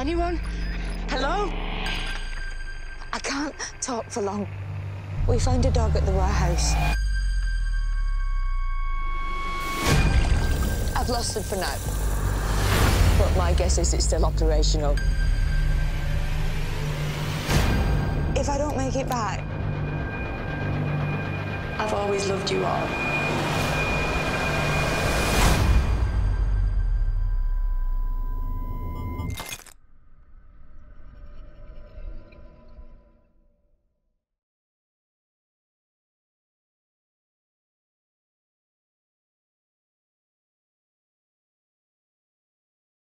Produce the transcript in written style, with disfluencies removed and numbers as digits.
Anyone? Hello? I can't talk for long. We found a dog at the warehouse. I've lost him for now. But my guess is it's still operational. If I don't make it back, I've always loved you all.